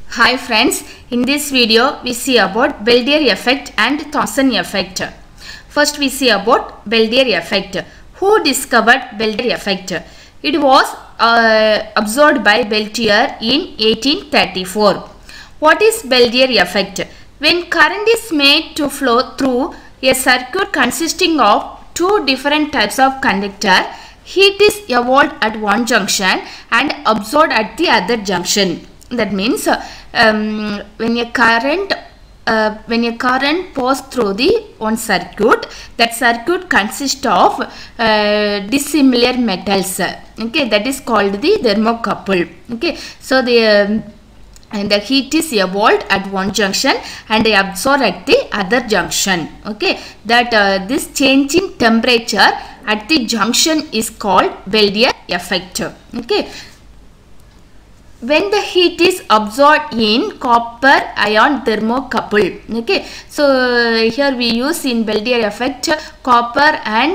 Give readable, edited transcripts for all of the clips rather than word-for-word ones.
Hi friends, in this video we see about Peltier effect and Thomson effect. First we see about Peltier effect. Who discovered Peltier effect? It was observed by Peltier in 1834. What is Peltier effect? When current is made to flow through a circuit consisting of two different types of conductor, heat is evolved at one junction and absorbed at the other junction. That means when a current passes through the one circuit, that circuit consists of dissimilar metals. Okay, that is called the thermocouple. Okay, so the heat is evolved at one junction and absorbed at the other junction. Okay, that this change in temperature at the junction is called Peltier effect. Okay. When the heat is absorbed in copper ion thermocouple. Okay, so here we use in Peltier effect copper and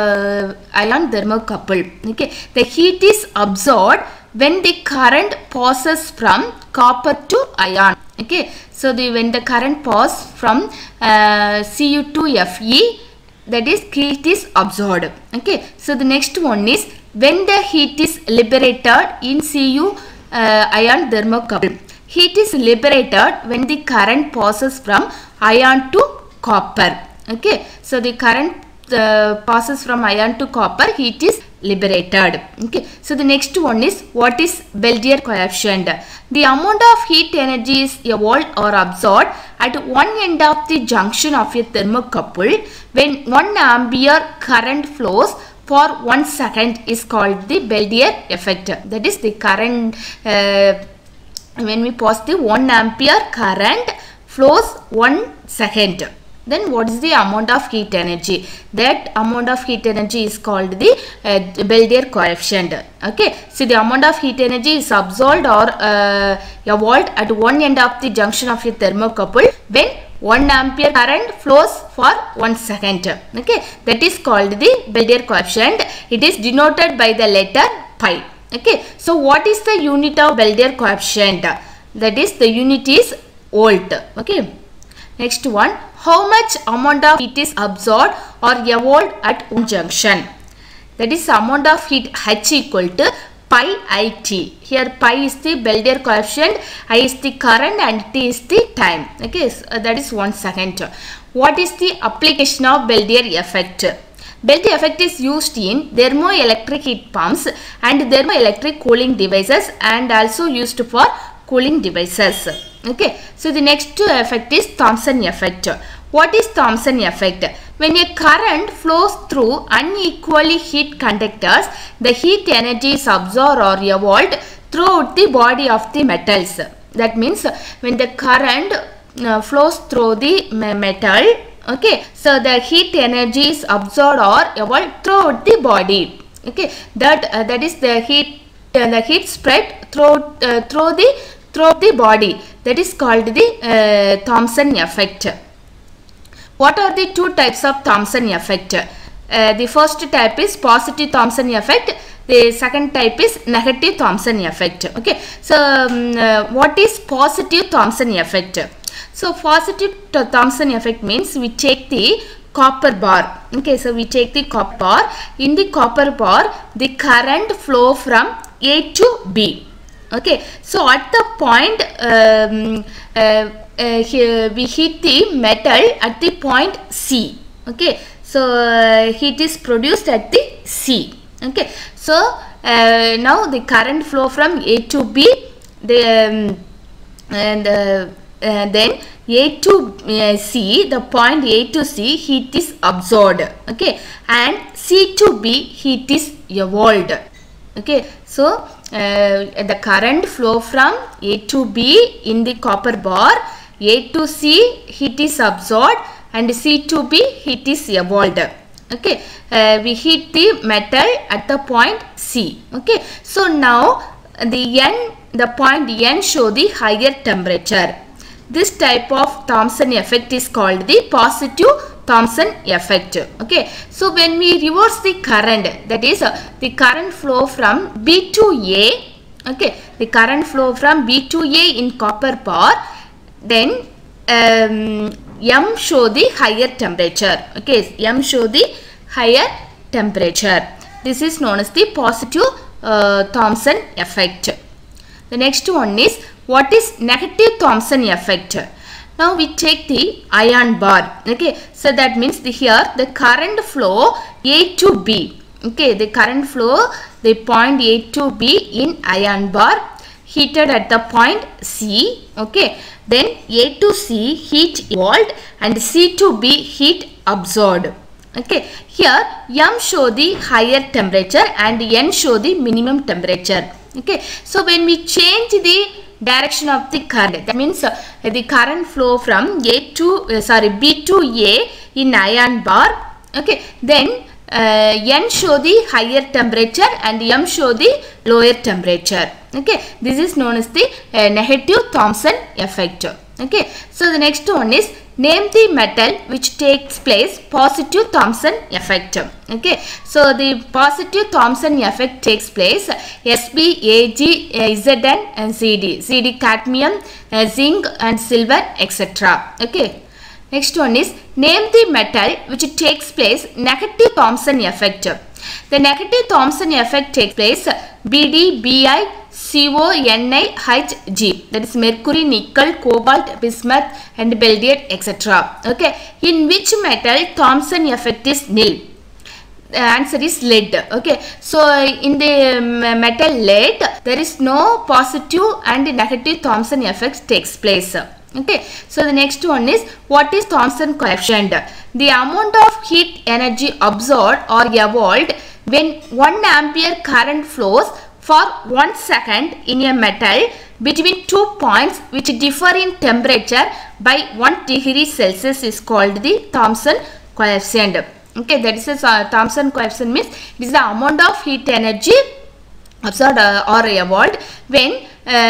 ion thermocouple. Okay, the heat is absorbed when the current passes from copper to ion. Okay, so when the current passes from Cu to Fe, that is heat is absorbed. Okay, so the next one is when the heat is liberated in Cu ion thermocouple. Heat is liberated when the current passes from ion to copper. Okay, so the current passes from ion to copper, heat is liberated. Okay, so the next one is what is Peltier coefficient? The amount of heat energy is evolved or absorbed at one end of the junction of a thermocouple when 1 ampere current flows for 1 second is called the Peltier effect. That is the current when we pass the 1 ampere current flows 1 second. Then what is the amount of heat energy? That amount of heat energy is called the Peltier coefficient. Okay, so the amount of heat energy is absorbed or evolved at one end of the junction of a thermocouple when 1 ampere current flows for 1 second. Okay, that is called the Peltier coefficient. It is denoted by the letter pi. Okay, so what is the unit of Peltier coefficient? That is the unit is volt. Okay, next one, how much amount of heat is absorbed or evolved at one junction? That is amount of heat H equal to pi IT. Here pi is the Peltier coefficient, I is the current and T is the time. Okay, so that is 1 second. What is the application of Peltier effect? Peltier effect is used in thermoelectric heat pumps and thermoelectric cooling devices and also used for cooling devices. Okay, so the next effect is Thomson effect. What is Thomson effect? When a current flows through unequally heat conductors, the heat energy is absorbed or evolved throughout the body of the metals. That means when the current flows through the metal, okay, so the heat energy is absorbed or evolved throughout the body. Okay, that is the heat spread through the body. That is called the Thomson effect. What are the two types of Thomson effect? The first type is positive Thomson effect. The second type is negative Thomson effect. Okay, so what is positive Thomson effect? So positive Thomson effect means we take the copper bar. Okay, so we take the copper bar. In the copper bar, the current flow from A to B. Okay, so at the point here we heat the metal at the point C. Okay, so heat is produced at the C. Okay, so now the current flow from A to B, then A to C, the point A to C, heat is absorbed. Okay, and C to B, heat is evolved. Okay, so the current flow from A to B in the copper bar, A to C heat is absorbed and C to B heat is evolved. Okay, we heat the metal at the point C. Okay, so now the point N show the higher temperature. This type of Thomson effect is called the positive Thomson effect. Okay, so when we reverse the current, that is the current flow from B to A, Okay, the current flow from B to A in copper bar, then M show the higher temperature. Okay, M show the higher temperature. This is known as the positive Thomson effect. The next one is, what is negative Thomson effect? Now we take the iron bar. Okay, so that means here the current flow A to B. Okay, the current flow, the point A to B in iron bar heated at the point C. Okay, then A to C heat evolved and C to B heat absorbed. Okay, here M show the higher temperature and N show the minimum temperature. Okay, so when we change the direction of the current, that means the current flow from B to A in iron bar. Okay, then N show the higher temperature and M show the lower temperature. Okay, this is known as the negative Thomson effect. Okay, so the next one is, name the metal which takes place positive Thomson effect. Okay, so the positive Thomson effect takes place Sb, Ag, Zn and Cd. Cd cadmium, zinc and silver, etc. Okay. Next one is, name the metal which takes place negative Thomson effect. The negative Thomson effect takes place Bd, Bi, Co, Ni, Hg. That is mercury, nickel, cobalt, bismuth and Peltier, etc. Okay. In which metal Thomson effect is nil? The answer is lead. Okay, so in the metal lead there is no positive and negative Thomson effect takes place. Okay, so the next one is, what is Thomson coefficient? The amount of heat energy absorbed or evolved when 1 ampere current flows for 1 second in a metal between 2 points which differ in temperature by 1 degree Celsius is called the Thomson coefficient. Okay, that is a Thomson coefficient means it is the amount of heat energy absorbed or evolved when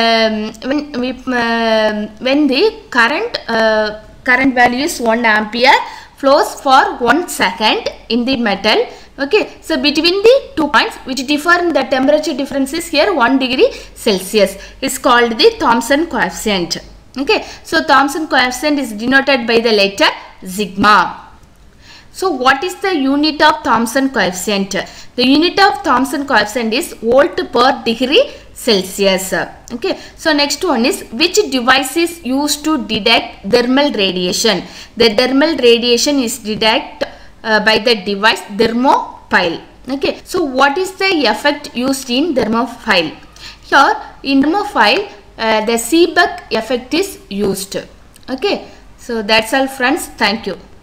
the current value is 1 ampere flows for 1 second in the metal. Okay, so between the 2 points which differ in the temperature difference is here 1 degree Celsius is called the Thomson coefficient. Okay, so Thomson coefficient is denoted by the letter sigma. So what is the unit of Thomson coefficient? The unit of Thomson coefficient is volt per degree Celsius. Okay, so next one is, which device is used to detect thermal radiation? The thermal radiation is detected by the device thermocouple. Okay, so what is the effect used in thermocouple? Here in thermocouple the Seebeck effect is used. Okay, so that's all friends. Thank you.